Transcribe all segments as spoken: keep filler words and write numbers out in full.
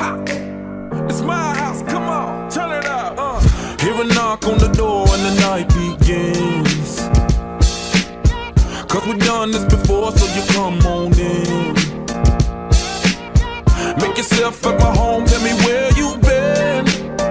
It's my house, come on, turn it up. Uh. Hear a knock on the door and the night begins. Cause we've done this before, so you come on in. Make yourself at my home, tell me where you been.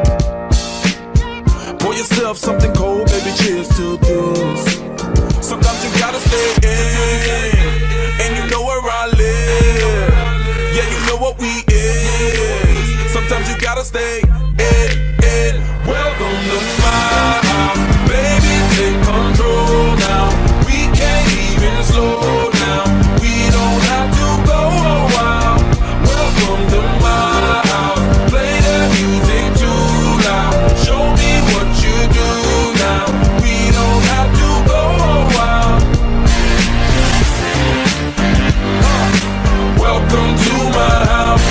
Pour yourself something cold, baby, cheers to this. Sometimes you gotta stay in, and you know where I live. Yeah, you know what we is. Sometimes you gotta stay in, in. Welcome to my house, baby, take control now. We can't even slow down. We don't have to go a while. Welcome to my house, play the music too loud. Show me what you do now. We don't have to go a while. uh, Welcome to my house.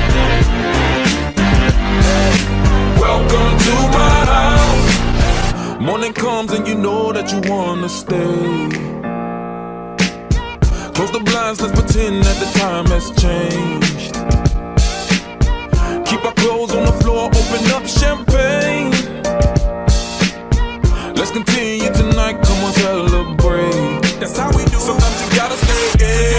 Welcome to my house. Morning comes and you know that you wanna stay. Close the blinds, let's pretend that the time has changed. Keep our clothes on the floor, open up champagne. Let's continue tonight, come on, celebrate. That's how we do it. Sometimes you gotta stay in.